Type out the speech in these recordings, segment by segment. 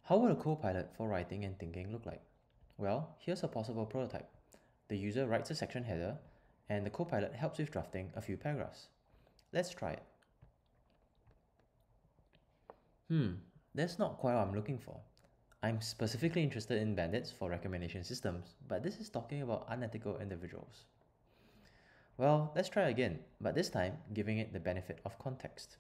How would a Copilot for writing and thinking look like? Well, here's a possible prototype. The user writes a section header, and the Copilot helps with drafting a few paragraphs. Let's try it. That's not quite what I'm looking for. I'm specifically interested in bandits for recommendation systems, but this is talking about unethical individuals. Well, let's try again, but this time giving it the benefit of context.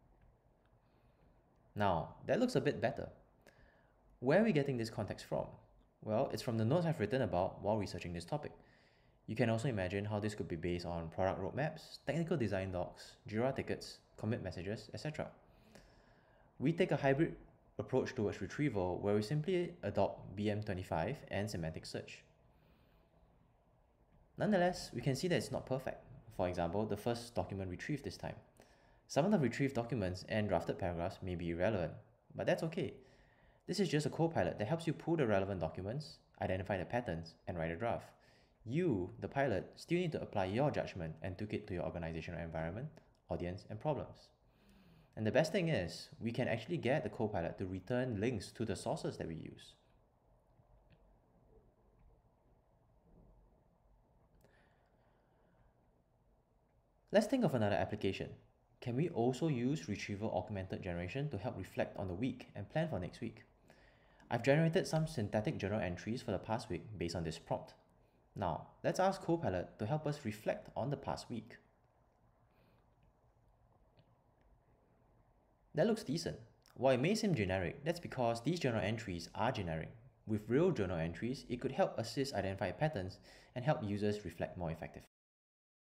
Now, that looks a bit better. Where are we getting this context from? Well, it's from the notes I've written about while researching this topic. You can also imagine how this could be based on product roadmaps, technical design docs, jira tickets, commit messages, etc. We take a hybrid approach towards retrieval where we simply adopt BM25 and semantic search. Nonetheless, we can see that it's not perfect. For example, the first document retrieved this time. Some of the retrieved documents and drafted paragraphs may be irrelevant, but that's okay. This is just a copilot that helps you pull the relevant documents, identify the patterns, and write a draft. You, the pilot, still need to apply your judgment and tweak it to your organizational environment, audience, and problems. And the best thing is, we can actually get the copilot to return links to the sources that we use. Let's think of another application. Can we also use retrieval augmented generation to help reflect on the week and plan for next week? I've generated some synthetic journal entries for the past week based on this prompt. Now, let's ask Copilot to help us reflect on the past week. That looks decent. While it may seem generic, that's because these journal entries are generic. With real journal entries, it could help assist identify patterns and help users reflect more effectively.